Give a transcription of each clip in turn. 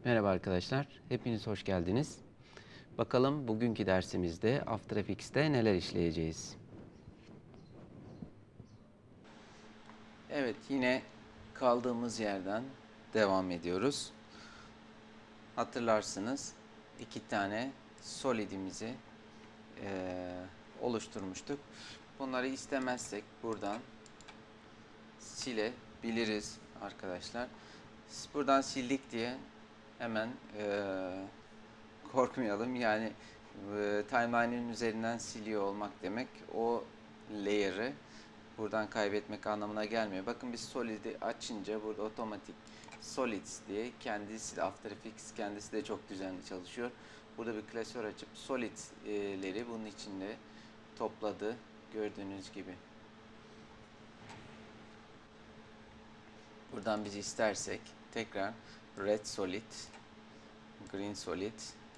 Merhaba arkadaşlar, hepiniz hoş geldiniz. Bakalım bugünkü dersimizde After Effects'te neler işleyeceğiz? Evet, yine kaldığımız yerden devam ediyoruz. Hatırlarsınız, iki tane solidimizi oluşturmuştuk. Bunları istemezsek buradan silebiliriz arkadaşlar. Buradan sildik diye hemen korkmayalım. Yani timeline'in üzerinden siliyor olmak demek o layer'ı buradan kaybetmek anlamına gelmiyor. Bakın biz Solid'i açınca burada otomatik Solids diye kendisi de After Effects kendisi de çok düzenli çalışıyor. Burada bir klasör açıp Solid'leri bunun içinde topladı. Gördüğünüz gibi. Buradan biz istersek tekrar Red Solid, Green Solid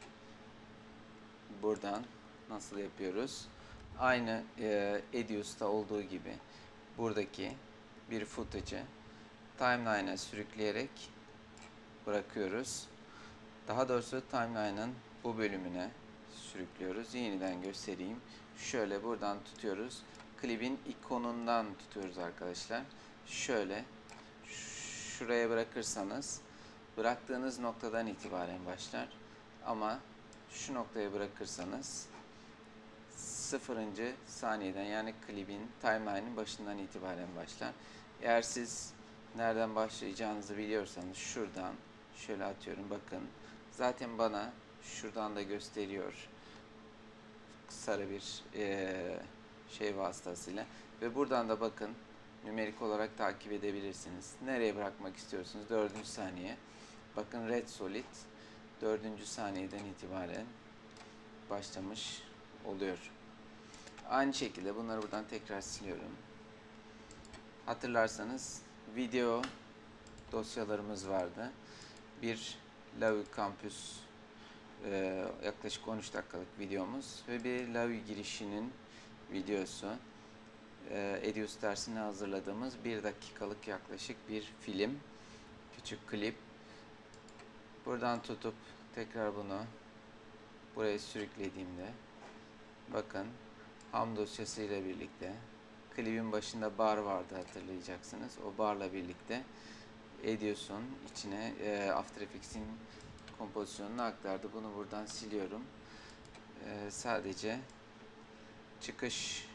buradan nasıl yapıyoruz? Aynı Edius'ta olduğu gibi buradaki bir footage'ı timeline'a sürükleyerek bırakıyoruz. Daha doğrusu timeline'ın bu bölümüne sürüklüyoruz. Yeniden göstereyim. Şöyle buradan tutuyoruz. Klibin ikonundan tutuyoruz arkadaşlar. Şöyle şuraya bırakırsanız bıraktığınız noktadan itibaren başlar. Ama şu noktaya bırakırsanız 0. saniyeden yani klibin timeline'in başından itibaren başlar. Eğer siz nereden başlayacağınızı biliyorsanız şuradan şöyle atıyorum bakın. Zaten bana şuradan da gösteriyor. Sarı bir şey vasıtasıyla. Ve buradan da bakın nümerik olarak takip edebilirsiniz. Nereye bırakmak istiyorsunuz? 4. saniye. Bakın Red Solid 4. saniyeden itibaren başlamış oluyor. Aynı şekilde bunları buradan tekrar siliyorum. Hatırlarsanız video dosyalarımız vardı. Bir Lavi Campus yaklaşık 13 dakikalık videomuz ve bir Lavi girişinin videosu. Edius dersine hazırladığımız 1 dakikalık yaklaşık bir film. Küçük klip. Buradan tutup tekrar bunu buraya sürüklediğimde bakın ham dosyası ile birlikte klibin başında bar vardı hatırlayacaksınız. O barla birlikte Edius'un içine After Effects'in kompozisyonunu aktardı. Bunu buradan siliyorum. Sadece çıkış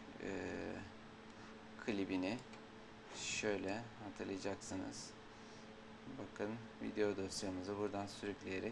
klibini şöyle hatırlayacaksınız. Bakın video dosyamızı buradan sürükleyerek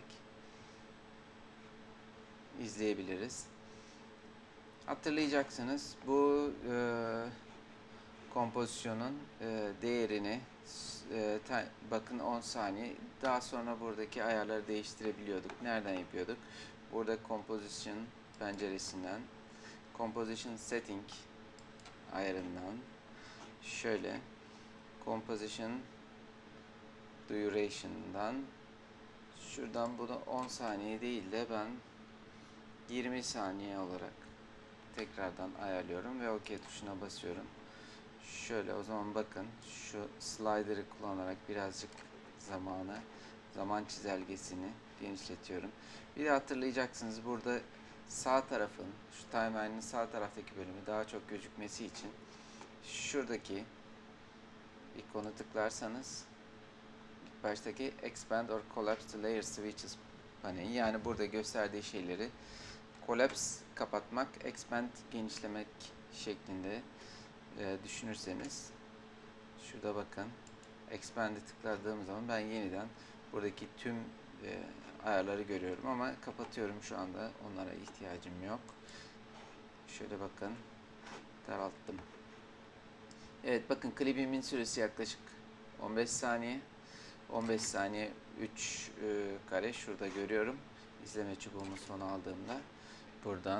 izleyebiliriz. Hatırlayacaksınız bu kompozisyonun değerini bakın 10 saniye daha sonra buradaki ayarları değiştirebiliyorduk. Nereden yapıyorduk? Burada Composition penceresinden Composition Setting ayarından şöyle Composition Duration'dan şuradan bunu 10 saniye değil de ben 20 saniye olarak tekrardan ayarlıyorum ve OK tuşuna basıyorum. Şöyle o zaman bakın şu slider'ı kullanarak birazcık zaman çizelgesini genişletiyorum. Bir de hatırlayacaksınız burada sağ tarafın şu timeline'ın sağ taraftaki bölümü daha çok gözükmesi için şuradaki ikonu tıklarsanız ilk baştaki Expand or Collapse the Layer Switches paneli yani burada gösterdiği şeyleri collapse kapatmak, expand genişlemek şeklinde düşünürseniz şurada bakın expand'e tıkladığım zaman ben yeniden buradaki tüm ayarları görüyorum ama kapatıyorum şu anda onlara ihtiyacım yok. Şöyle bakın daralttım. Evet bakın klibimin süresi yaklaşık 15 saniye. 15 saniye 3 kare şurada görüyorum. İzleme çubuğumu sona aldığımda buradan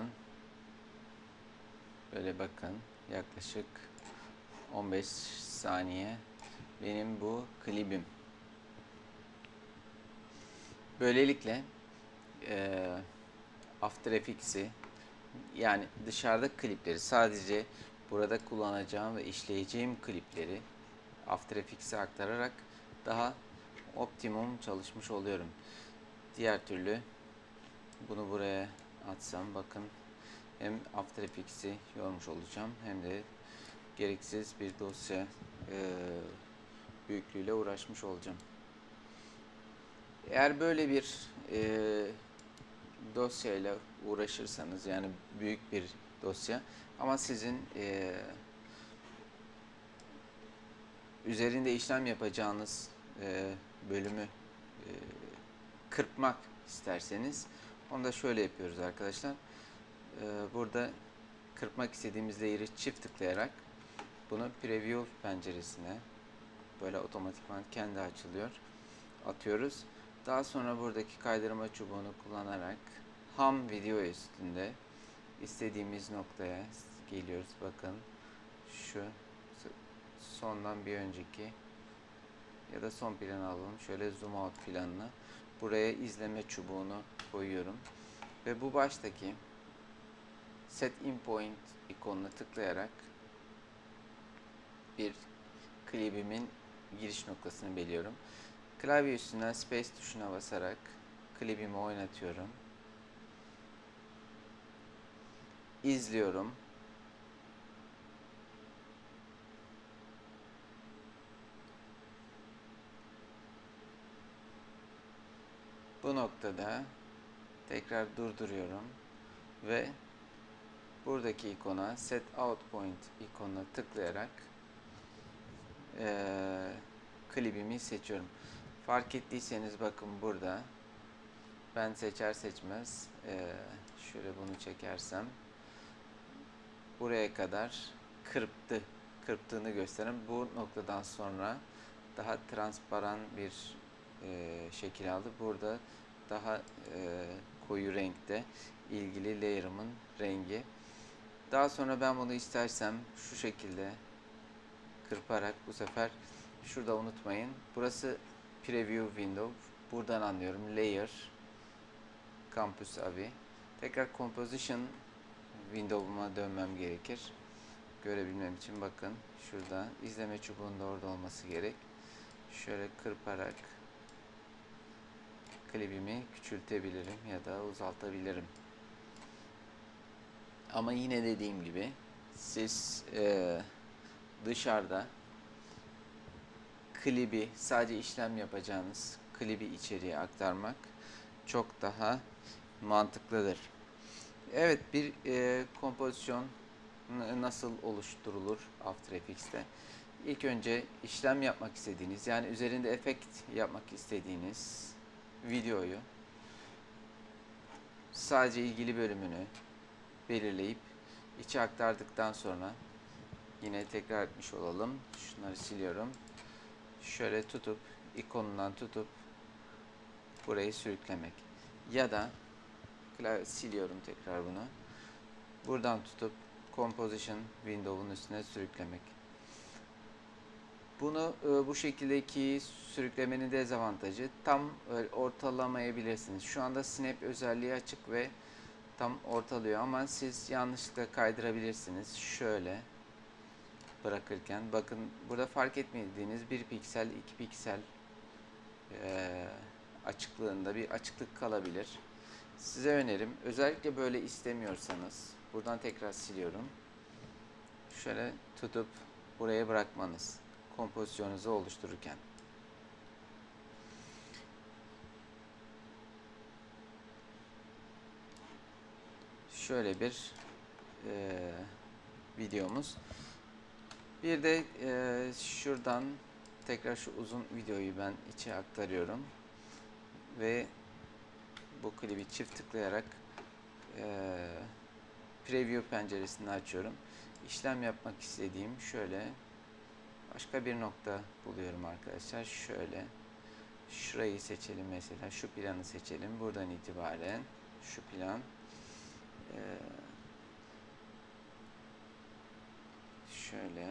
böyle bakın yaklaşık 15 saniye benim bu klibim. Böylelikle After Effects'i yani dışarıda klipleri sadece burada kullanacağım ve işleyeceğim klipleri After Effects'e aktararak daha optimum çalışmış oluyorum. Diğer türlü bunu buraya atsam, bakın, hem After Effects'i yormuş olacağım hem de gereksiz bir dosya büyüklüğüyle uğraşmış olacağım. Eğer böyle bir dosyayla uğraşırsanız, yani büyük bir dosya ama sizin üzerinde işlem yapacağınız bölümü kırpmak isterseniz, onu da şöyle yapıyoruz arkadaşlar. Burada kırpmak istediğimiz layer'ı çift tıklayarak bunu preview penceresine, böyle otomatikman kendi açılıyor, atıyoruz. Daha sonra buradaki kaydırma çubuğunu kullanarak ham video üstünde istediğimiz noktaya geliyoruz. Bakın şu sondan bir önceki ya da son planı alalım. Şöyle zoom out planını. Buraya izleme çubuğunu koyuyorum. Ve bu baştaki set in point ikonuna tıklayarak bir klibimin giriş noktasını belirliyorum. Klavye üstünden space tuşuna basarak klibimi oynatıyorum. İzliyorum. Bu noktada tekrar durduruyorum ve buradaki ikona, set out point ikonuna tıklayarak klibimi seçiyorum. Fark ettiyseniz bakın burada ben seçer seçmez şöyle bunu çekersem buraya kadar kırptığını gösteren, bu noktadan sonra daha transparan bir şekil aldı. Burada daha koyu renkte ilgili layer'ımın rengi. Daha sonra ben bunu istersem şu şekilde kırparak, bu sefer şurada unutmayın, burası preview window, buradan anlıyorum layer campus AVI. Tekrar composition window'uma dönmem gerekir görebilmem için. Bakın şurada izleme çubuğunda orada olması gerek. Şöyle kırparak klibimi küçültebilirim ya da uzaltabilirim. Ama yine dediğim gibi siz dışarıda klibi, sadece işlem yapacağınız klibi içeriye aktarmak çok daha mantıklıdır. Evet, bir kompozisyon nasıl oluşturulur After Effects'te? İlk önce işlem yapmak istediğiniz, yani üzerinde efekt yapmak istediğiniz videoyu sadece ilgili bölümünü belirleyip içe aktardıktan sonra, yine tekrar etmiş olalım. Şunları siliyorum. Şöyle tutup, ikonundan tutup burayı sürüklemek. Ya da siliyorum tekrar bunu. Buradan tutup Composition Window'un üstüne sürüklemek. Bunu bu şekildeki sürüklemenin dezavantajı, tam ortalamayabilirsiniz. Şu anda Snap özelliği açık ve tam ortalıyor ama siz yanlışlıkla kaydırabilirsiniz. Şöyle bırakırken bakın burada fark etmediğiniz 1 piksel 2 piksel açıklığında bir açıklık kalabilir. Size önerim, özellikle böyle istemiyorsanız, buradan tekrar siliyorum. Şöyle tutup buraya bırakmanız, kompozisyonunuzu oluştururken. Şöyle bir videomuz. Bir de şuradan tekrar şu uzun videoyu ben içe aktarıyorum ve bu klibi çift tıklayarak preview penceresini açıyorum. İşlem yapmak istediğim şöyle başka bir nokta buluyorum arkadaşlar. Şöyle şurayı seçelim, mesela şu planı seçelim. Buradan itibaren şu plan şöyle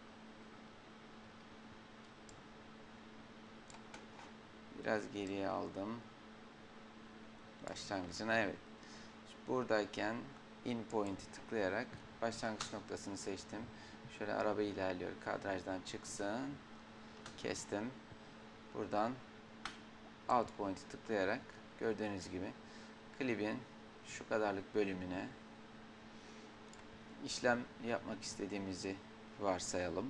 biraz geriye aldım başlangıcına. Evet, buradayken in point'i tıklayarak başlangıç noktasını seçtim. Şöyle araba ilerliyor, kadrajdan çıksın, kestim. Buradan out point'i tıklayarak gördüğünüz gibi klibin şu kadarlık bölümüne işlem yapmak istediğimizi varsayalım.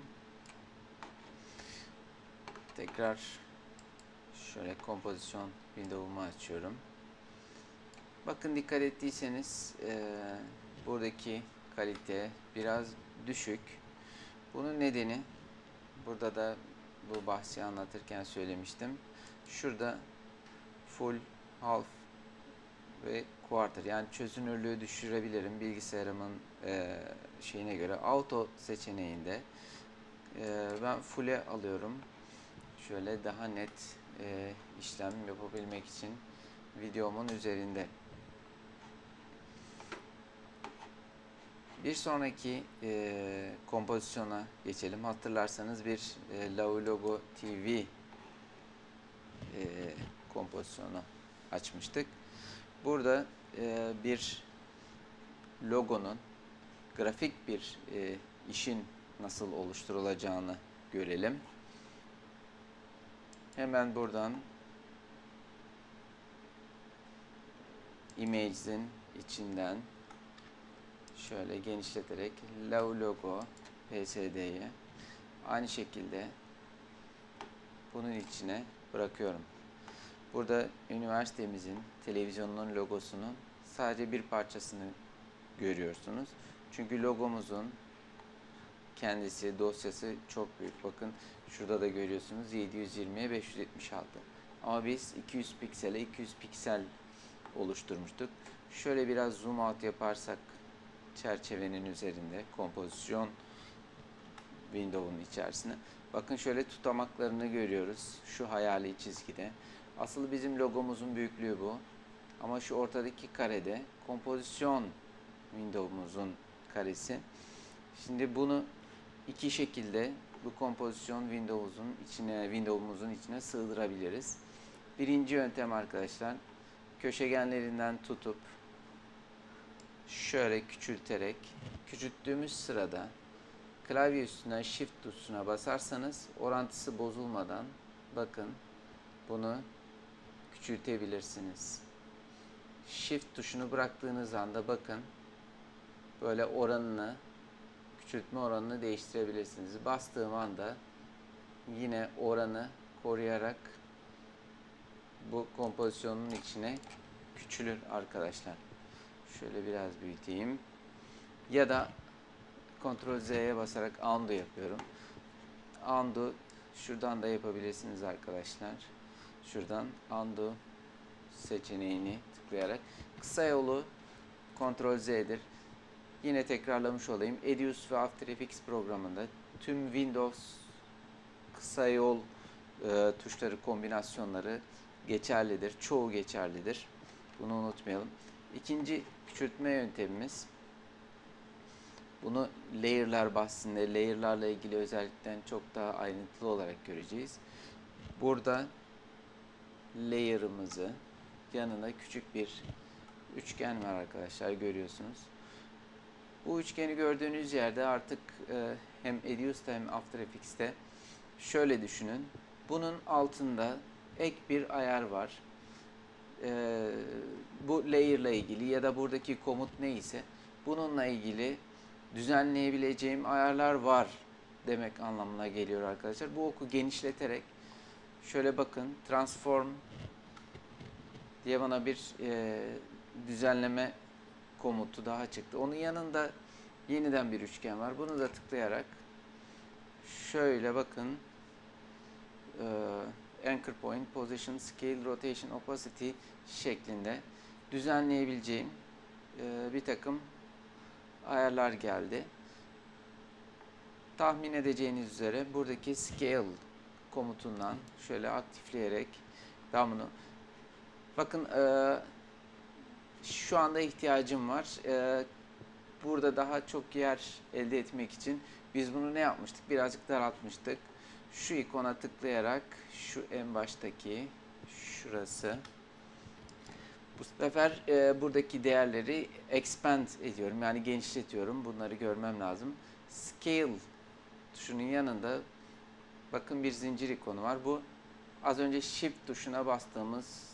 Tekrar şöyle kompozisyon window'umu açıyorum. Bakın dikkat ettiyseniz buradaki kalite biraz düşük. Bunun nedeni, burada da bu bahsi anlatırken söylemiştim. Şurada full, half ve quarter, yani çözünürlüğü düşürebilirim bilgisayarımın şeyine göre. Auto seçeneğinde ben full'e alıyorum. Şöyle daha net işlem yapabilmek için videomun üzerinde. Bir sonraki kompozisyona geçelim. Hatırlarsanız bir Laulogo TV kompozisyonu açmıştık. Burada bir logonun, grafik bir işin nasıl oluşturulacağını görelim. Hemen buradan Images'in içinden şöyle genişleterek Laulogo PSD'yi aynı şekilde bunun içine bırakıyorum. Burada üniversitemizin televizyonunun logosunun sadece bir parçasını görüyorsunuz. Çünkü logomuzun kendisi, dosyası çok büyük. Bakın şurada da görüyorsunuz 720'ye 576. Ama biz 200 piksele 200 piksel oluşturmuştuk. Şöyle biraz zoom out yaparsak çerçevenin üzerinde kompozisyon window'un içerisine. Bakın şöyle tutamaklarını görüyoruz şu hayali çizgide. Asıl bizim logomuzun büyüklüğü bu. Ama şu ortadaki karede kompozisyon window'umuzun karesi. Şimdi bunu iki şekilde bu kompozisyon window'umuzun içine sığdırabiliriz. Birinci yöntem arkadaşlar, köşegenlerinden tutup şöyle küçülterek, küçülttüğümüz sırada klavye üstüne Shift tuşuna basarsanız orantısı bozulmadan bakın bunu küçültebilirsiniz. Shift tuşunu bıraktığınız anda bakın böyle oranını, küçültme oranını değiştirebilirsiniz. Bastığım anda yine oranı koruyarak bu kompozisyonun içine küçülür arkadaşlar. Şöyle biraz büyüteyim. Ya da Ctrl Z'ye basarak undo yapıyorum. Undo şuradan da yapabilirsiniz arkadaşlar. Şuradan undo seçeneğini tıklayarak. Kısa yolu Ctrl Z'dir. Yine tekrarlamış olayım. Edius ve After Effects programında tüm Windows kısa yol tuşları kombinasyonları geçerlidir. Çoğu geçerlidir. Bunu unutmayalım. İkinci küçültme yöntemimiz, bunu layer'lar bahsinde, layer'larla ilgili özellikten çok daha ayrıntılı olarak göreceğiz. Burada layer'ımızı yanına küçük bir üçgen var arkadaşlar, görüyorsunuz. Bu üçgeni gördüğünüz yerde artık hem Edius'ta hem After Effects'te şöyle düşünün. Bunun altında ek bir ayar var. Bu layer ile ilgili ya da buradaki komut neyse bununla ilgili düzenleyebileceğim ayarlar var demek anlamına geliyor arkadaşlar. Bu oku genişleterek şöyle bakın, transform diye bana bir düzenleme komutu daha çıktı. Onun yanında yeniden bir üçgen var. Bunu da tıklayarak şöyle bakın, anchor point, position, scale, rotation, opacity şeklinde düzenleyebileceğim bir takım ayarlar geldi. Tahmin edeceğiniz üzere buradaki scale komutundan şöyle aktifleyerek ben bunu, bakın şu anda ihtiyacım var. Burada daha çok yer elde etmek için biz bunu ne yapmıştık? Birazcık daraltmıştık. Şu ikona tıklayarak şu en baştaki şurası. Bu sefer buradaki değerleri expand ediyorum. Yani genişletiyorum. Bunları görmem lazım. Scale tuşunun yanında bakın bir zincir ikonu var. Bu az önce Shift tuşuna bastığımız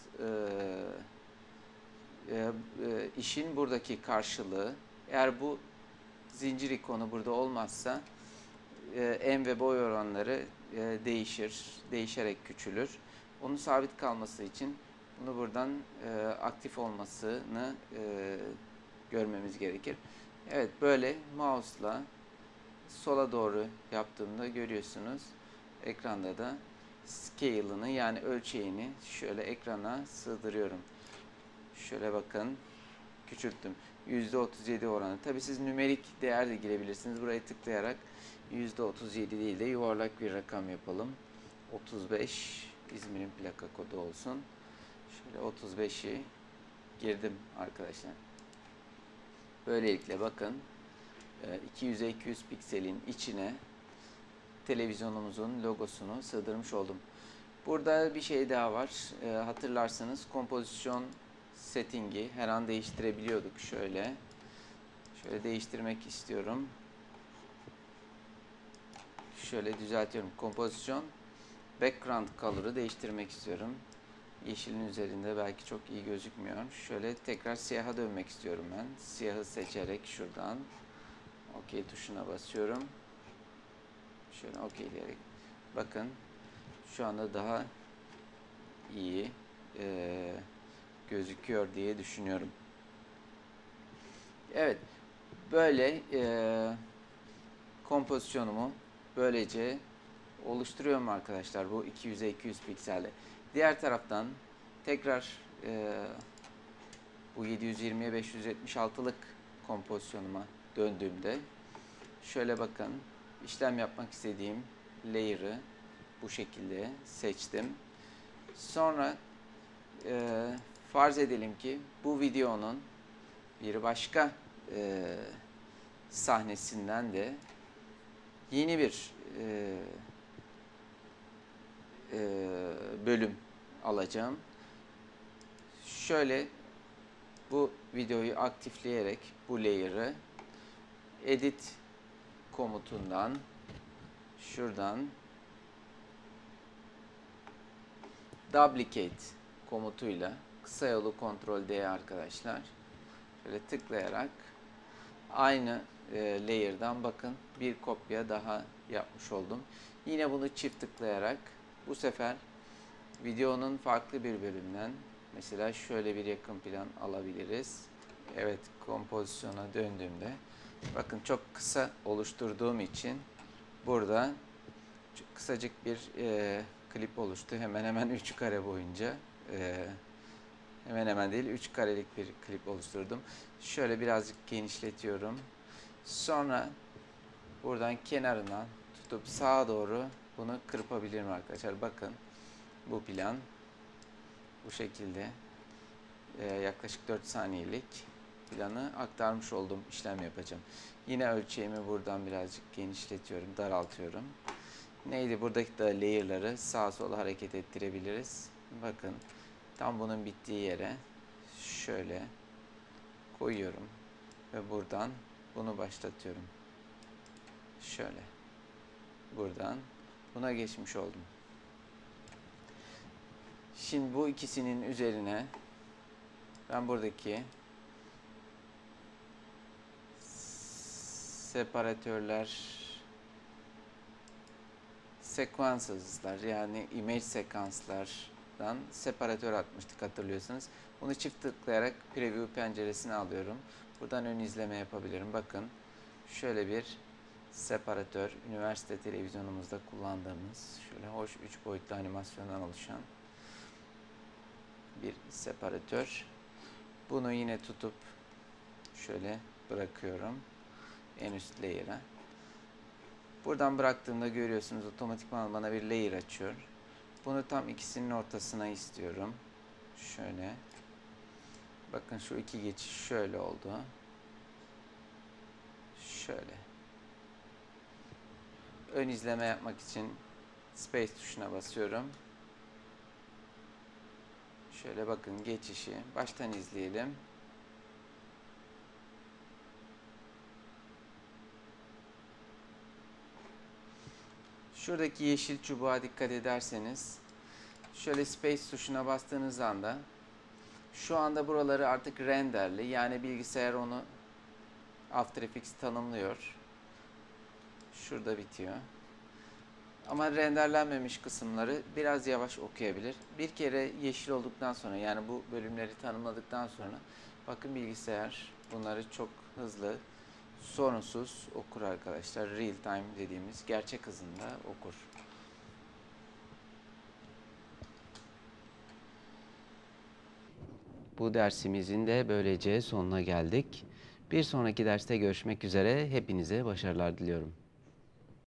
işin buradaki karşılığı. Eğer bu zincir ikonu burada olmazsa en ve boy oranları değişir. Değişerek küçülür. Onun sabit kalması için bunu buradan aktif olmasını görmemiz gerekir. Evet, böyle mouse'la sola doğru yaptığımda görüyorsunuz. Ekranda da scale'ını, yani ölçeğini şöyle ekrana sığdırıyorum. Şöyle bakın, küçülttüm. %37 oranı. Tabi siz nümerik değer de girebilirsiniz. Buraya tıklayarak %37 değil de yuvarlak bir rakam yapalım. 35 İzmir'in plaka kodu olsun. Şöyle 35'i girdim arkadaşlar. Böylelikle bakın 200'e 200 pikselin içine televizyonumuzun logosunu sığdırmış oldum. Burada bir şey daha var. Hatırlarsanız kompozisyon settingi her an değiştirebiliyorduk. Şöyle değiştirmek istiyorum. Şöyle düzeltiyorum. Kompozisyon background color'ı değiştirmek istiyorum. Yeşilin üzerinde belki çok iyi gözükmüyor. Şöyle tekrar siyaha dönmek istiyorum ben. Siyahı seçerek şuradan OK tuşuna basıyorum. Şöyle OK diyerek. Bakın şu anda daha iyi gözüküyor diye düşünüyorum. Evet. Böyle kompozisyonumu böylece oluşturuyorum arkadaşlar, bu 200'e 200 pikselde. Diğer taraftan tekrar bu 720'ye 576'lık kompozisyonuma döndüğümde şöyle bakın, işlem yapmak istediğim layer'ı bu şekilde seçtim. Sonra farz edelim ki bu videonun bir başka sahnesinden de yeni bir bölüm alacağım. Şöyle bu videoyu aktifleyerek bu layer'ı edit komutundan şuradan duplicate komutuyla, kısa yolu Ctrl D arkadaşlar, şöyle tıklayarak aynı layer'dan bakın bir kopya daha yapmış oldum. Yine bunu çift tıklayarak bu sefer videonun farklı bir bölümünden, mesela şöyle bir yakın plan alabiliriz. Evet, kompozisyona döndüğümde bakın çok kısa oluşturduğum için burada çok kısacık bir klip oluştu. Hemen hemen 3 kare boyunca. Hemen hemen değil, 3 karelik bir klip oluşturdum. Şöyle birazcık genişletiyorum. Sonra buradan kenarından tutup sağa doğru bunu kırpabilirim arkadaşlar. Bakın bu plan bu şekilde yaklaşık 4 saniyelik planı aktarmış olduğum işlem yapacağım. Yine ölçeğimi buradan birazcık genişletiyorum, daraltıyorum. Neydi? Buradaki da layer'ları sağa sola hareket ettirebiliriz. Bakın tam bunun bittiği yere şöyle koyuyorum ve buradan bunu başlatıyorum. Şöyle buradan buna geçmiş oldum. Şimdi bu ikisinin üzerine ben buradaki separatörler, sequences'lar, yani image sekanslardan separatör atmıştık, hatırlıyorsunuz. Bunu çift tıklayarak preview penceresine alıyorum. Buradan ön izleme yapabilirim. Bakın şöyle bir separatör, üniversite televizyonumuzda kullandığımız şöyle hoş 3 boyutlu animasyondan oluşan bir separatör. Bunu yine tutup şöyle bırakıyorum en üst layer'a. Buradan bıraktığımda görüyorsunuz otomatikman bana bir layer açıyor. Bunu tam ikisinin ortasına istiyorum. Şöyle. Bakın şu iki geçiş şöyle oldu. Şöyle. Ön izleme yapmak için space tuşuna basıyorum. Şöyle bakın geçişi baştan izleyelim. Şuradaki yeşil çubuğa dikkat ederseniz Şöyle Space tuşuna bastığınız anda şu anda buraları artık renderli. Yani bilgisayar onu After Effects tanımlıyor. Şurada bitiyor. Ama renderlenmemiş kısımları biraz yavaş okuyabilir. Bir kere yeşil olduktan sonra, yani bu bölümleri tanımladıktan sonra bakın bilgisayar bunları çok hızlı, sorunsuz okur arkadaşlar. Real time dediğimiz gerçek hızında okur. Bu dersimizin de böylece sonuna geldik. Bir sonraki derste görüşmek üzere. Hepinize başarılar diliyorum.